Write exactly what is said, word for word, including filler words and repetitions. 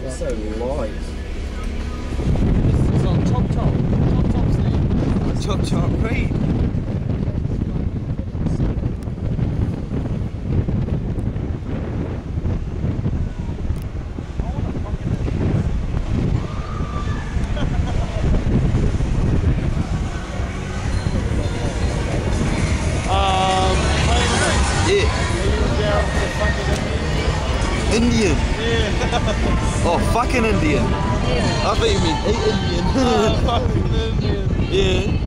It's so light. This is on Chop Chop. Chop Chop Street. Chop Chop Creek. Indian? Yeah. Oh, fucking Indian. Yeah. I thought you meant eat Indian. Oh, fucking Indian. Yeah.